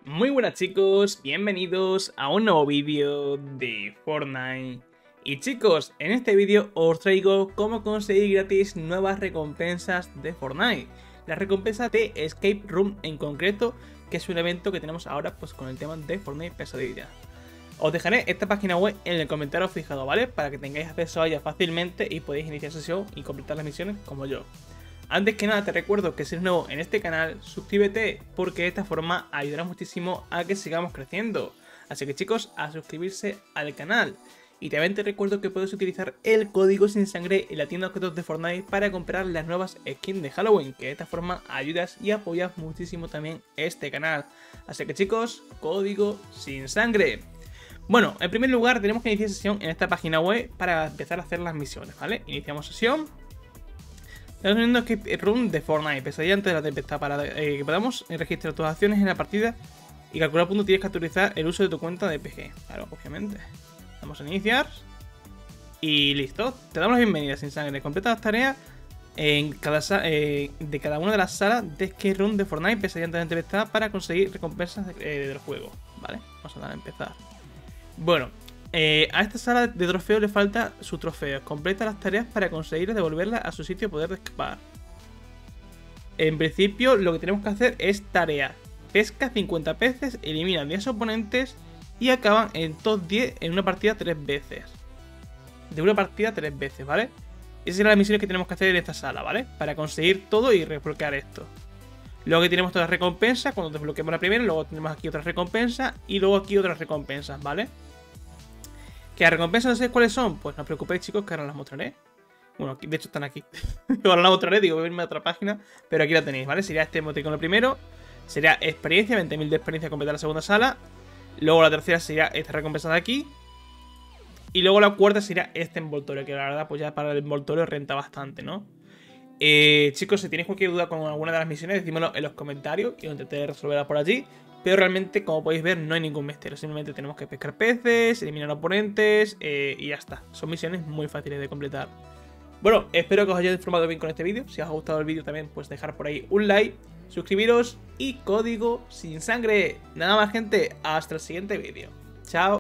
Muy buenas chicos, bienvenidos a un nuevo vídeo de Fortnite. Y chicos, en este vídeo os traigo cómo conseguir gratis nuevas recompensas de Fortnite. La recompensa de Escape Room en concreto, que es un evento que tenemos ahora pues con el tema de Fortnite Pesadilla. Os dejaré esta página web en el comentario fijado, ¿vale? Para que tengáis acceso a ella fácilmente y podéis iniciar sesión y completar las misiones como yo. Antes que nada te recuerdo que si eres nuevo en este canal, suscríbete porque de esta forma ayudará muchísimo a que sigamos creciendo. Así que chicos, a suscribirse al canal. Y también te recuerdo que puedes utilizar el código sin sangre en la tienda de objetos de Fortnite para comprar las nuevas skins de Halloween, que de esta forma ayudas y apoyas muchísimo también este canal. Así que chicos, código sin sangre. Bueno, en primer lugar tenemos que iniciar sesión en esta página web para empezar a hacer las misiones, ¿vale? Iniciamos sesión. Estamos viendo Escape Room de Fortnite, pesadilla antes de la tempestad, para que podamos registrar tus acciones en la partida y calcular puntos. Tienes que autorizar el uso de tu cuenta de PG. Claro, obviamente. Vamos a iniciar. Y listo. Te damos la bienvenida sin sangre. Completa las tareas en de cada una de las salas de Escape Room de Fortnite, pesadilla antes de la tempestad, para conseguir recompensas del juego. Vale, vamos a dar a empezar. Bueno. A esta sala de trofeos le falta su trofeo. Completa las tareas para conseguir devolverla a su sitio y poder escapar. En principio lo que tenemos que hacer es tarea. Pesca 50 peces, elimina 10 oponentes y acaban en top 10 en una partida 3 veces. De una partida 3 veces, ¿vale? Esas serán las misiones que tenemos que hacer en esta sala, ¿vale? Para conseguir todo y desbloquear esto. Luego aquí tenemos todas las recompensas. Cuando desbloqueemos la primera, luego tenemos aquí otras recompensas y luego aquí otras recompensas, ¿vale? ¿Que las recompensas no sé cuáles son? Pues no os preocupéis chicos, que ahora las mostraré. Bueno, de hecho están aquí. Ahora las mostraré, digo, voy a irme a otra página. Pero aquí la tenéis, ¿vale? Sería este emoticono primero. Sería experiencia, 20.000 de experiencia completar la segunda sala. Luego la tercera sería esta recompensa de aquí. Y luego la cuarta sería este envoltorio, que la verdad pues ya para el envoltorio renta bastante, ¿no? Chicos, si tenéis cualquier duda con alguna de las misiones, decídmelo en los comentarios y lo intentaré resolverla por allí. Pero realmente, como podéis ver, no hay ningún misterio. Simplemente tenemos que pescar peces, eliminar oponentes y ya está. Son misiones muy fáciles de completar. Bueno, espero que os hayáis informado bien con este vídeo. Si os ha gustado el vídeo también, pues dejar por ahí un like, suscribiros y código sin sangre. Nada más gente, hasta el siguiente vídeo. Chao.